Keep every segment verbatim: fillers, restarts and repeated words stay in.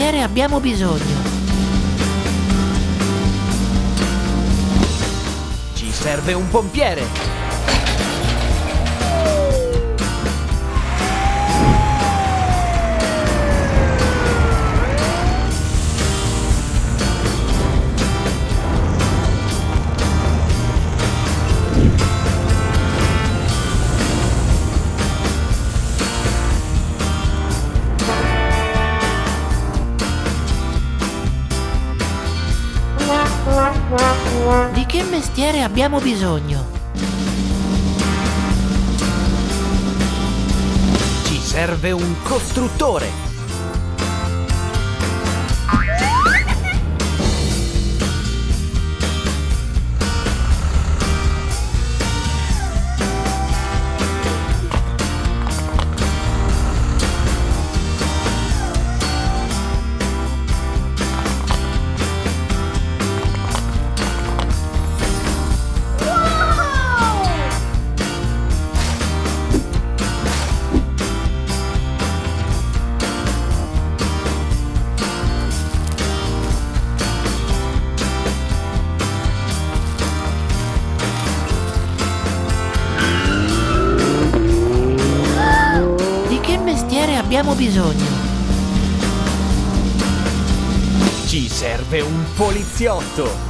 mestiere abbiamo bisogno? Ci serve un pompiere. Di che mestiere abbiamo bisogno? Ci serve un costruttore. Abbiamo bisogno. Ci serve un poliziotto.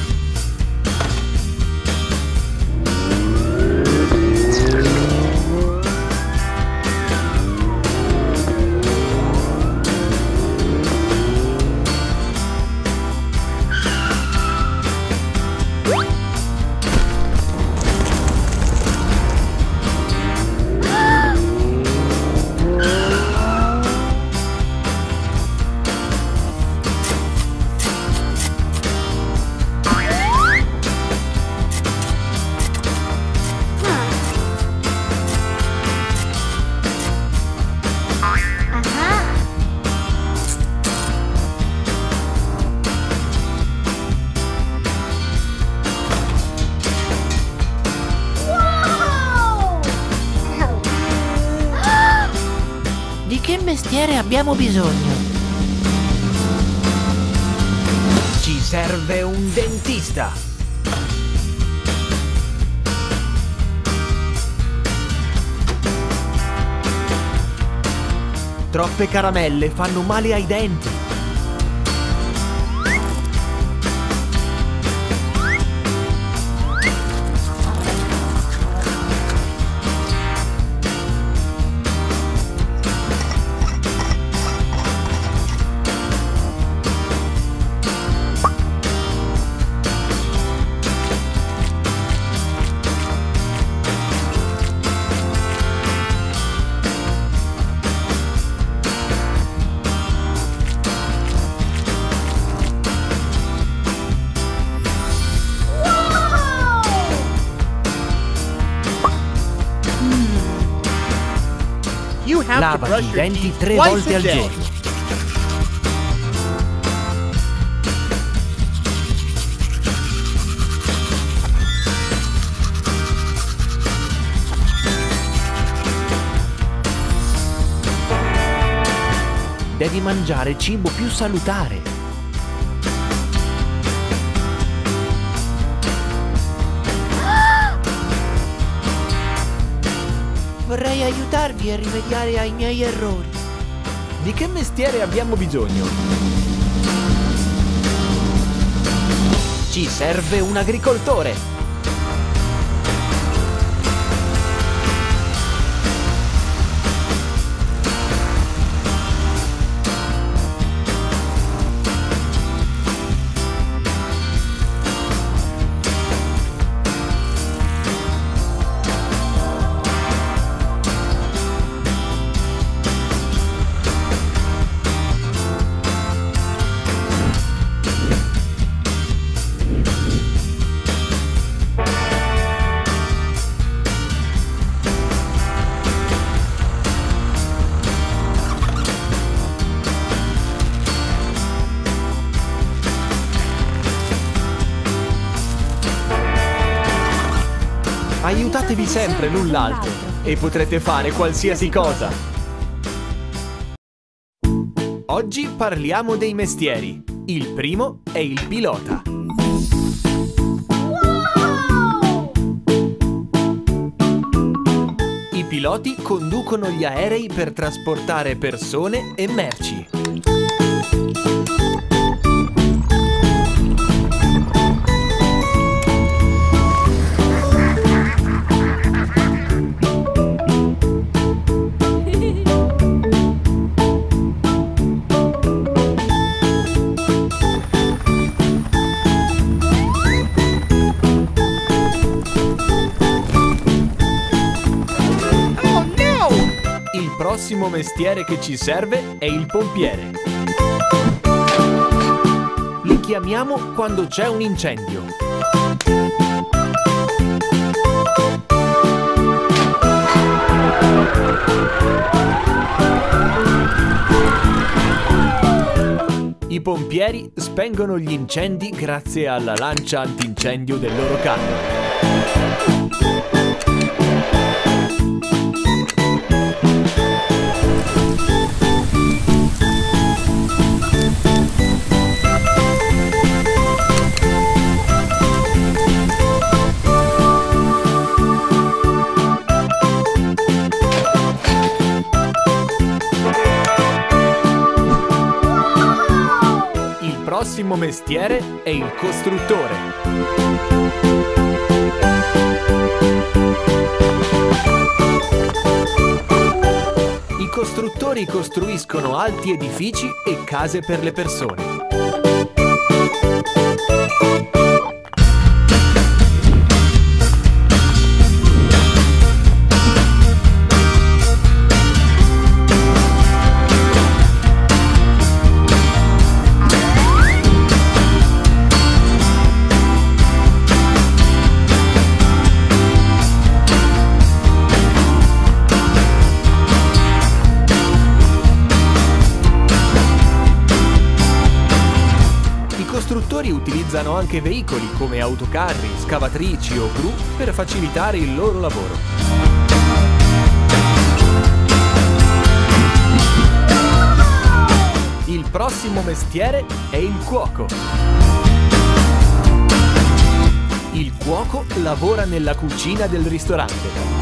Di che mestiere abbiamo bisogno? Ci serve un dentista. Troppe caramelle fanno male ai denti. Lavati i denti tre volte al giorno. Devi mangiare cibo più salutare. Vorrei aiutarvi a rimediare ai miei errori. Di che mestiere abbiamo bisogno? Ci serve un agricoltore. Aiutatevi sempre l'un l'altro e potrete fare qualsiasi cosa. Oggi parliamo dei mestieri. Il primo è il pilota. I piloti conducono gli aerei per trasportare persone e merci. Il prossimo mestiere che ci serve è il pompiere. Li chiamiamo quando c'è un incendio. I pompieri spengono gli incendi grazie alla lancia antincendio del loro carro. Il prossimo mestiere è il costruttore. I costruttori costruiscono alti edifici e case per le persone. I costruttori utilizzano anche veicoli come autocarri, scavatrici o gru per facilitare il loro lavoro. Il prossimo mestiere è il cuoco. Il cuoco lavora nella cucina del ristorante.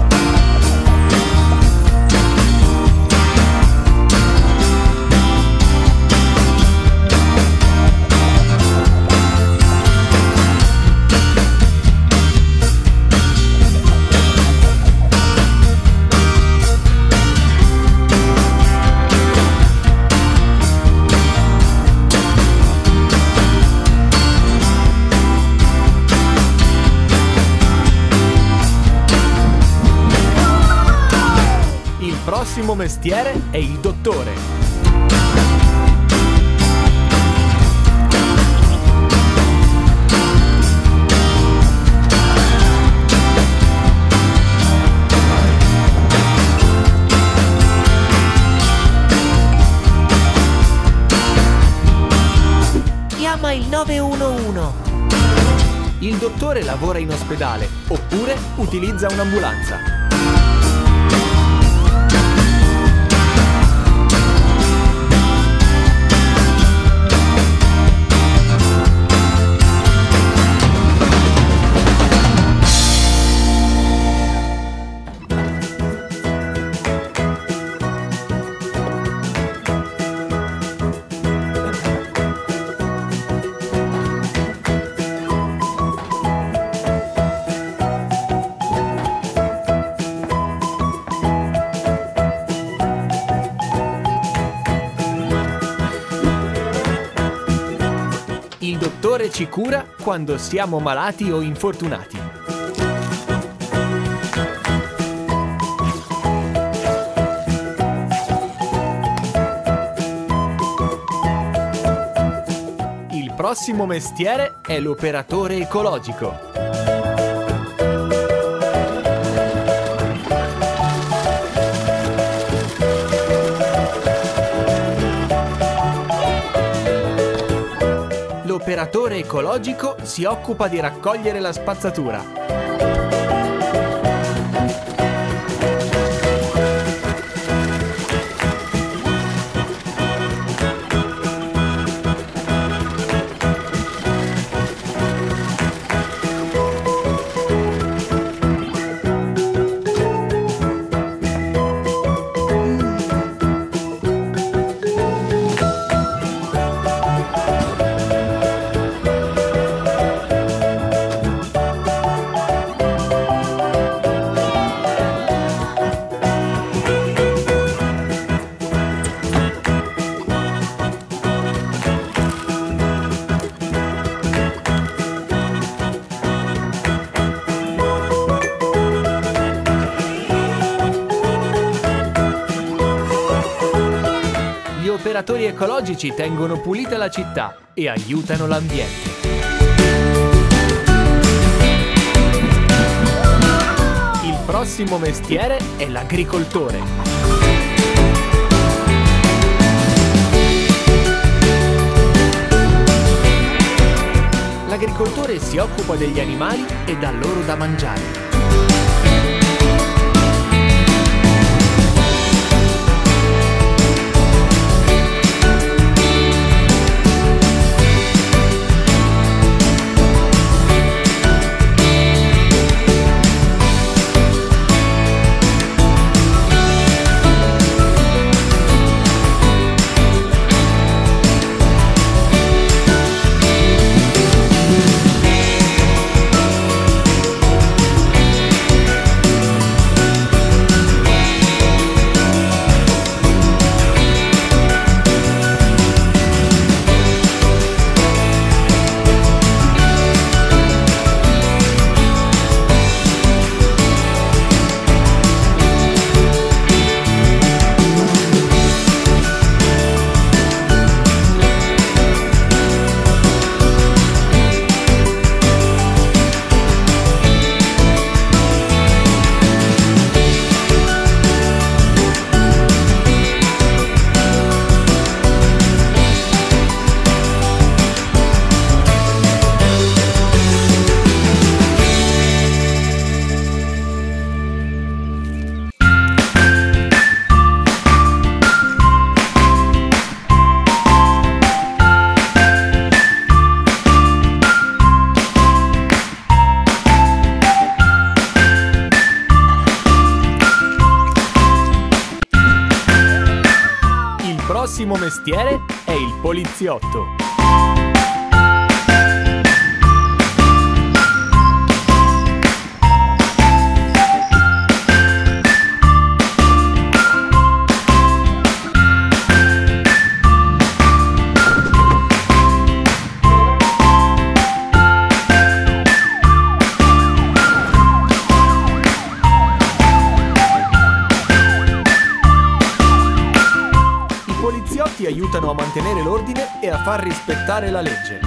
Il prossimo mestiere è il dottore. Chiama il nove uno uno. Il dottore lavora in ospedale oppure utilizza un'ambulanza. Il dottore ci cura quando siamo malati o infortunati. Il prossimo mestiere è l'operatore ecologico. L'operatore ecologico si occupa di raccogliere la spazzatura. ristoratori ecologici tengono pulita la città e aiutano l'ambiente. Il prossimo mestiere è l'agricoltore. L'agricoltore si occupa degli animali e dà loro da mangiare. Il prossimo mestiere è il poliziotto. I poliziotti aiutano a mantenere l'ordine e a far rispettare la legge.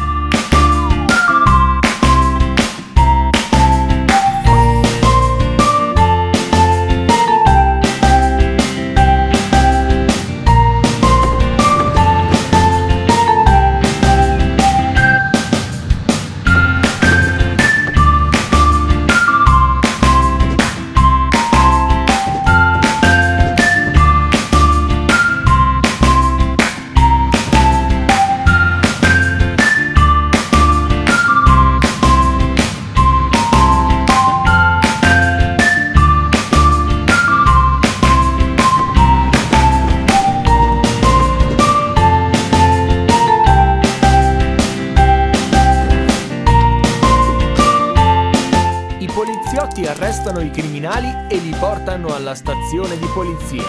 I poliziotti arrestano i criminali e li portano alla stazione di polizia.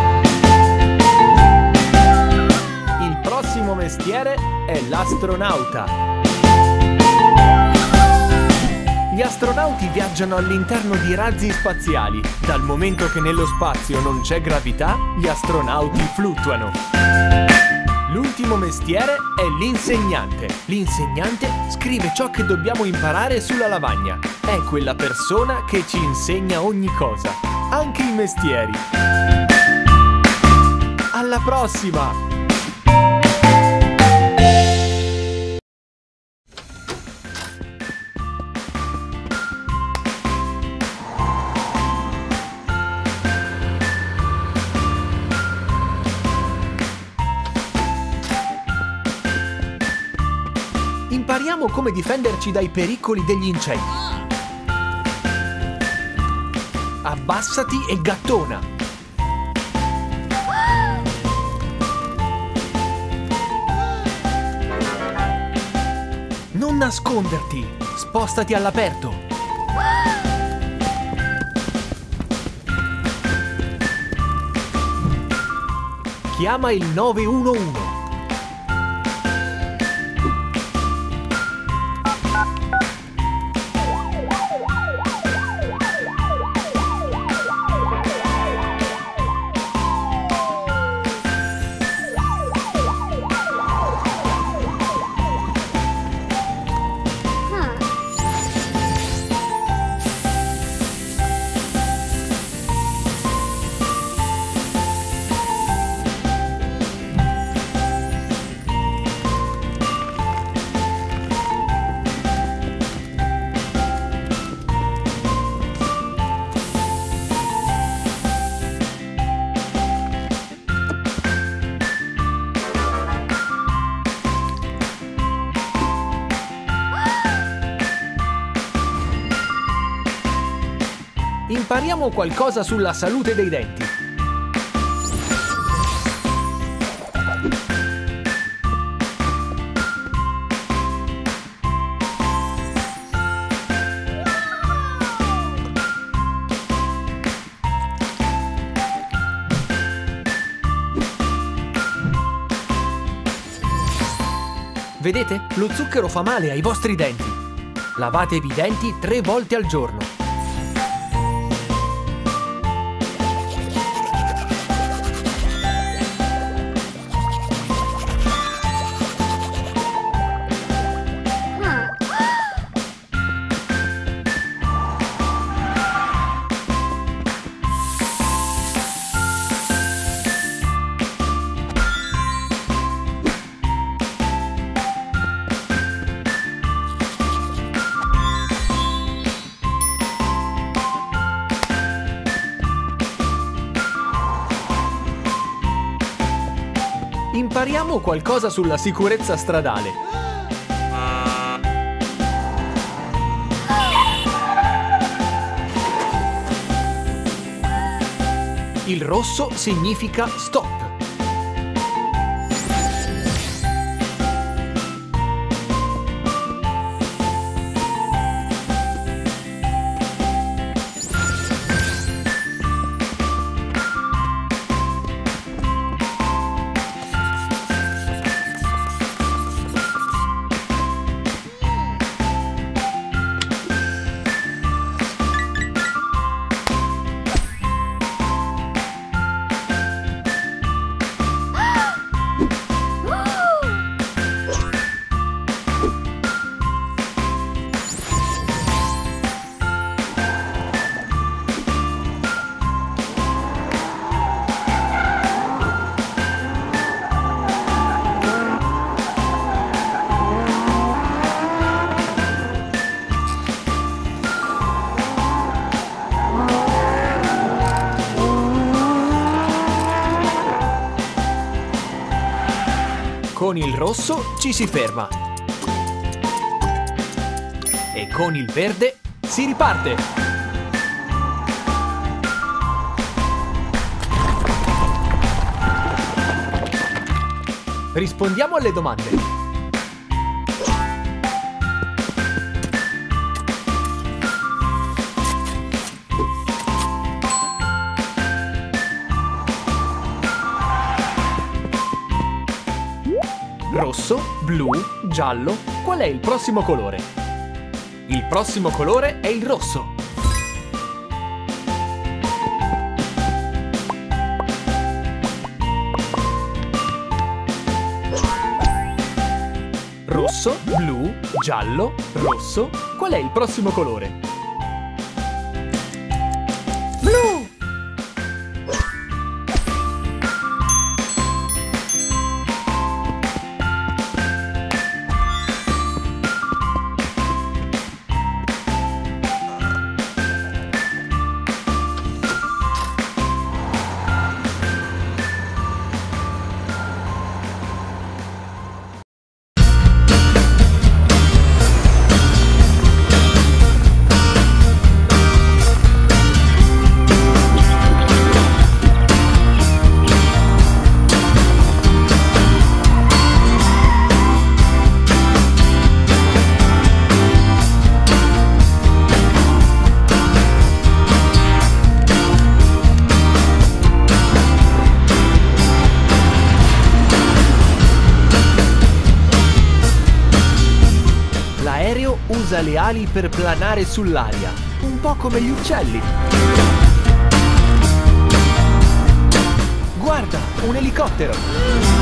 Il prossimo mestiere è l'astronauta. Gli astronauti viaggiano all'interno di razzi spaziali. Dal momento che nello spazio non c'è gravità, gli astronauti fluttuano. L'ultimo mestiere è l'insegnante. L'insegnante scrive ciò che dobbiamo imparare sulla lavagna. È quella persona che ci insegna ogni cosa, anche i mestieri. Alla prossima! Impariamo come difenderci dai pericoli degli incendi. Abbassati e gattona. Non nasconderti, spostati all'aperto. Chiama il nove uno uno. Impariamo qualcosa sulla salute dei denti. Vedete? Lo zucchero fa male ai vostri denti. Lavatevi i denti tre volte al giorno. Impariamo qualcosa sulla sicurezza stradale. Il rosso significa stop. Con il rosso ci si ferma. E con il verde si riparte. Rispondiamo alle domande. Rosso, blu, giallo, qual è il prossimo colore? Il prossimo colore è il rosso. Rosso, blu, giallo, rosso, qual è il prossimo colore? Blu! Usa le ali per planare sull'aria, un po' come gli uccelli. Guarda, un elicottero!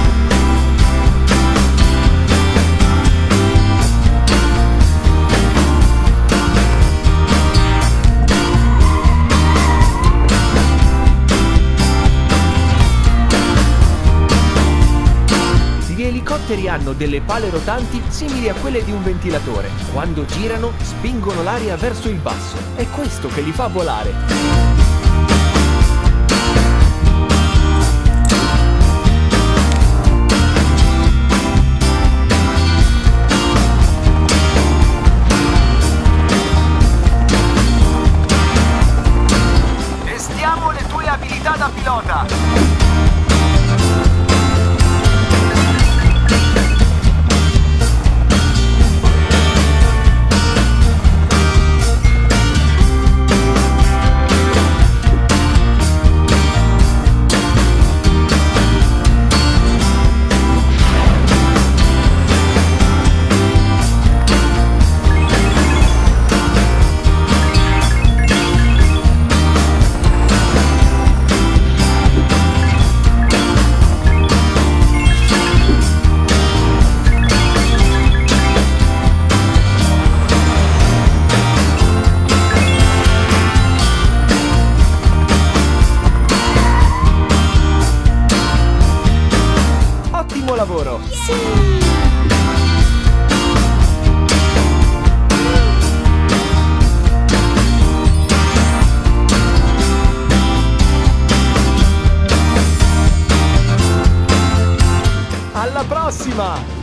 Gli elicotteri hanno delle pale rotanti simili a quelle di un ventilatore. Quando girano, spingono l'aria verso il basso. È questo che li fa volare. prossima!